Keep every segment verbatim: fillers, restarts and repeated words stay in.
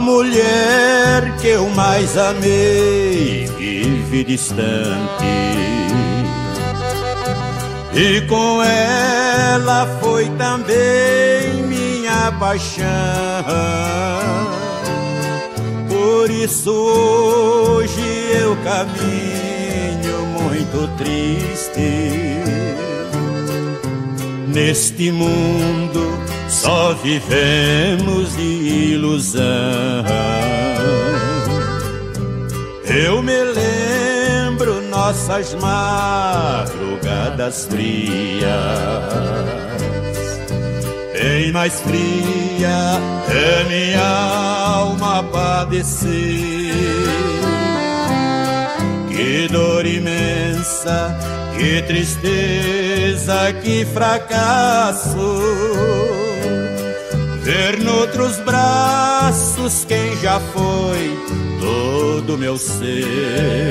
mulher que eu mais amei vive distante, e com ela foi também minha paixão. Por isso hoje eu caminho muito triste. Neste mundo só vivemos de ilusão. Eu me lembro nossas madrugadas frias, bem mais fria é minha alma padecer. Que dor imensa, que tristeza, que fracasso, ver noutros braços quem já foi todo meu ser.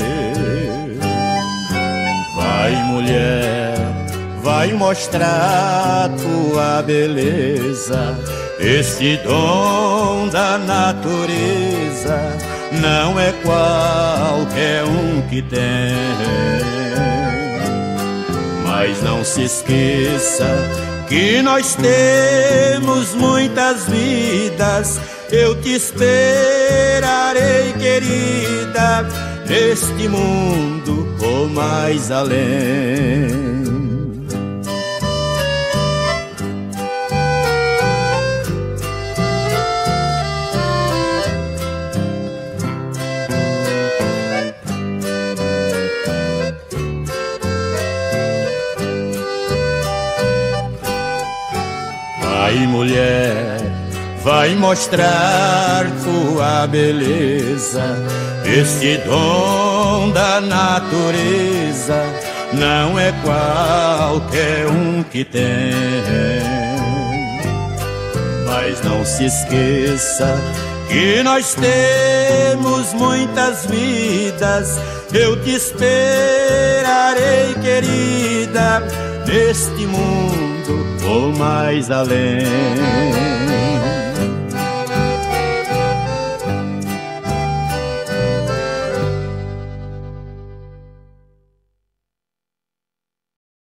Vai, mulher, vai mostrar tua beleza, este dom da natureza não é qualquer um que tem. Mas não se esqueça que nós temos muitas vidas. Eu te esperarei, querida, neste mundo ou mais além. Vai, mulher, vai mostrar tua beleza, este dom da natureza não é qualquer um que tem. Mas não se esqueça que nós temos muitas vidas. Eu te esperarei, querida, neste mundo ou mais além.